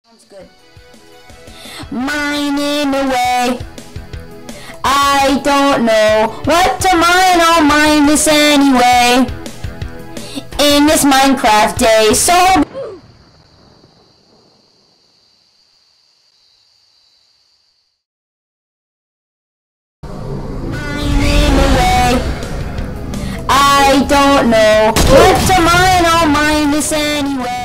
Sounds good. Mining away. I don't know what to mine, I'll mine this anyway. In this Minecraft day, so mining away. I don't know what to mine, I'll mine this anyway.